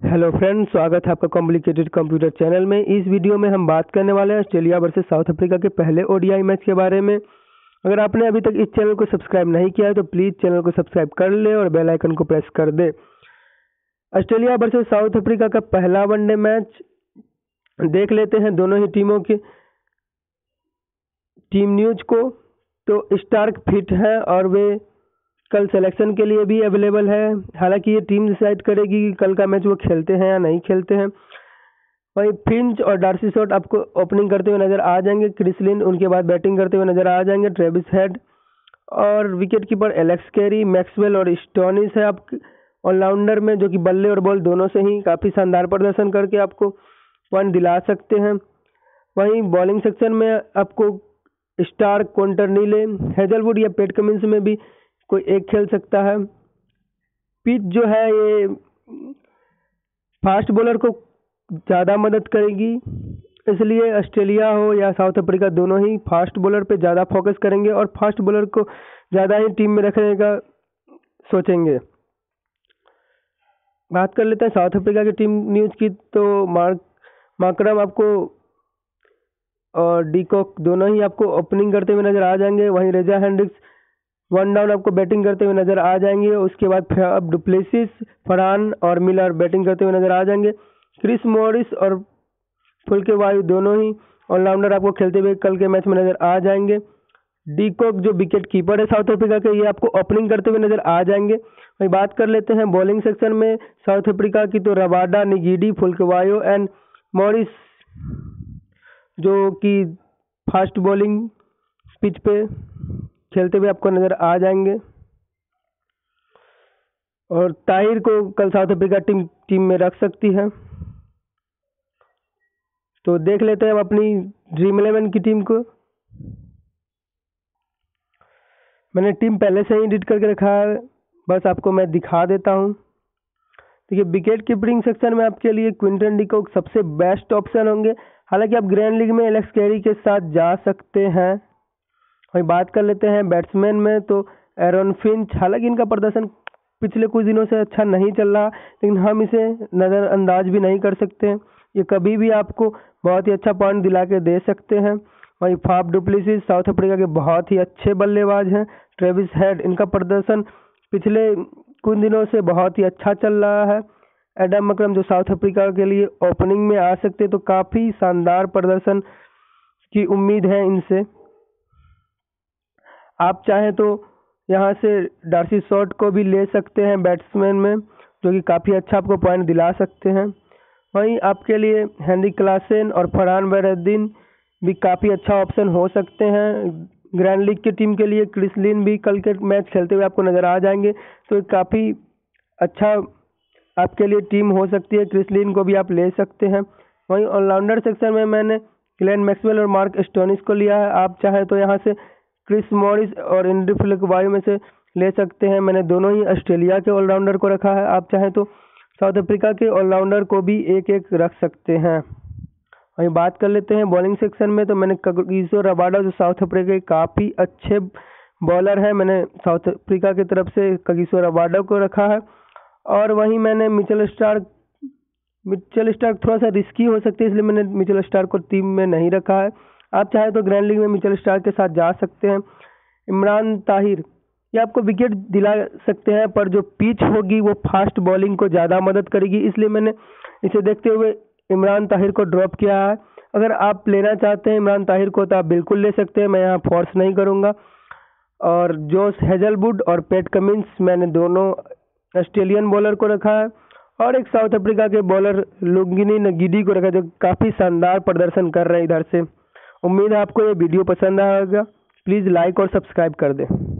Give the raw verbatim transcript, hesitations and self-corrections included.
Hello friends, स्वागत है आपका कॉम्प्लिकेटेड कंप्यूटर चैनल में। इस वीडियो में हम बात करने वाले हैं ऑस्ट्रेलिया वर्सेस साउथ अफ्रीका के पहले ओडीआई मैच के बारे में। अगर आपने अभी तक इस चैनल को सब्सक्राइब नहीं किया है तो प्लीज़ चैनल को सब्सक्राइब कर ले और बेल आइकन को प्रेस कर दे। ऑस्ट्रेलिया वर्सेस साउथ अफ्रीका का पहला वनडे मैच देख लेते हैं दोनों ही टीमों के टीम न्यूज को। तो स्टार्क फिट है और वे कल सिलेक्शन के लिए भी अवेलेबल है। हालांकि ये टीम डिसाइड करेगी कि कल का मैच वो खेलते हैं या नहीं खेलते हैं। वहीं फिंच और डार्सी शॉट आपको ओपनिंग करते हुए नजर आ जाएंगे। लिन उनके बाद बैटिंग करते हुए नजर आ जाएंगे। ट्रेविस हेड और wicket keeper Alex Carey, Maxwell और स्टोनिस है आप ऑलराउंडर में, जो कि बल्ले और बॉल दोनों से ही काफ़ी शानदार प्रदर्शन करके आपको पॉइंट दिला सकते हैं। वहीं बॉलिंग सेक्शन में आपको स्टार्क, काउल्टर नाइल, हेजलवुड या पैट कमिंस में भी कोई एक खेल सकता है। पिच जो है ये फास्ट बॉलर को ज़्यादा मदद करेगी, इसलिए ऑस्ट्रेलिया हो या साउथ अफ्रीका दोनों ही फास्ट बॉलर पे ज़्यादा फोकस करेंगे और फास्ट बॉलर को ज़्यादा ही टीम में रखने का सोचेंगे। बात कर लेते हैं साउथ अफ्रीका की टीम न्यूज़ की। तो मार्क मार्करम आपको और डी कॉक दोनों ही आपको ओपनिंग करते हुए नजर आ जाएंगे। वहीं रीजा हेंड्रिक्स वन डाउन आपको बैटिंग करते हुए नजर आ जाएंगे। उसके बाद फाफ डु प्लेसिस, फरहान और मिलर बैटिंग करते हुए नजर आ जाएंगे। क्रिस मॉरिस और फेहलुक्वायो दोनों ही ऑलराउंडर आपको खेलते हुए कल के मैच में नजर आ जाएंगे। डी कॉक जो विकेट कीपर है साउथ अफ्रीका के, ये आपको ओपनिंग करते हुए नजर आ जाएंगे। वही बात कर लेते हैं बॉलिंग सेक्शन में साउथ अफ्रीका की। तो Rabada, Ngidi, Phehlukwayo and Morris जो कि फास्ट बॉलिंग पिच पे खेलते हुए आपको नजर आ जाएंगे। और ताहिर को कल साउथ अफ्रीका टीम टीम में रख सकती है। तो देख लेते हैं हम अपनी ड्रीम इलेवन की टीम को। मैंने टीम पहले से ही एडिट करके रखा है, बस आपको मैं दिखा देता हूँ। देखिए, विकेट कीपिंग सेक्शन में आपके लिए फिंच एंड डी कॉक सबसे बेस्ट ऑप्शन होंगे। हालांकि आप ग्रैंड लीग में एलेक्स कैरी के साथ जा सकते हैं। वही बात कर लेते हैं बैट्समैन में। तो एरन फिंच, हालांकि इनका प्रदर्शन पिछले कुछ दिनों से अच्छा नहीं चल रहा, लेकिन हम इसे नज़रअंदाज भी नहीं कर सकते। ये कभी भी आपको बहुत ही अच्छा पॉइंट दिला के दे सकते हैं। वहीं Faf du Plessis South Africa के बहुत ही अच्छे बल्लेबाज हैं। ट्रेविस हेड, इनका प्रदर्शन पिछले कुछ दिनों से बहुत ही अच्छा चल रहा है। एडम मकरम जो साउथ अफ्रीका के लिए ओपनिंग में आ सकते, तो काफ़ी शानदार प्रदर्शन की उम्मीद है इनसे। आप चाहें तो यहाँ से डार्सी शॉट को भी ले सकते हैं बैट्समैन में, जो कि काफ़ी अच्छा आपको पॉइंट दिला सकते हैं। वहीं आपके लिए हेनरी क्लासेन और फरहान बैरद्दीन भी काफ़ी अच्छा ऑप्शन हो सकते हैं। ग्रैंड लीग की टीम के लिए लिन भी कल के मैच खेलते हुए आपको नज़र आ जाएंगे, तो काफ़ी अच्छा आपके लिए टीम हो सकती है। लिन को भी आप ले सकते हैं। वहीं ऑलराउंडर सेक्शन में मैंने ग्लेन मैक्सवेल और मार्क स्टोनिस को लिया है। आप चाहें तो यहाँ से क्रिस मॉरिस और फेहलुक्वायो में से ले सकते हैं। मैंने दोनों ही ऑस्ट्रेलिया के ऑलराउंडर को रखा है। आप चाहें तो साउथ अफ्रीका के ऑलराउंडर को भी एक एक रख सकते हैं। वहीं बात कर लेते हैं बॉलिंग सेक्शन में। तो मैंने कगिसो रबाडा जो साउथ अफ्रीका के काफ़ी अच्छे बॉलर हैं, मैंने साउथ अफ्रीका की तरफ से कगिसो रबाडा को रखा है। और वहीं मैंने मिचेल स्टार्क मिचेल स्टार्क थोड़ा सा रिस्की हो सकती है, इसलिए मैंने मिचेल स्टार्क को टीम में नहीं रखा है। आप चाहे तो ग्रैंड लीग में मिचेल स्टार्क के साथ जा सकते हैं। इमरान ताहिर, ये आपको विकेट दिला सकते हैं, पर जो पिच होगी वो फास्ट बॉलिंग को ज़्यादा मदद करेगी, इसलिए मैंने इसे देखते हुए इमरान ताहिर को ड्रॉप किया है। अगर आप लेना चाहते हैं इमरान ताहिर को तो आप बिल्कुल ले सकते हैं, मैं यहाँ फोर्स नहीं करूँगा। और जोश हेजलवुड और पैट कमिंस, मैंने दोनों ऑस्ट्रेलियन बॉलर को रखा है। और एक साउथ अफ्रीका के बॉलर ngidi को रखा है, जो काफ़ी शानदार प्रदर्शन कर रहे हैं इधर से। उम्मीद है आपको ये वीडियो पसंद आएगा। प्लीज़ लाइक और सब्सक्राइब कर दें।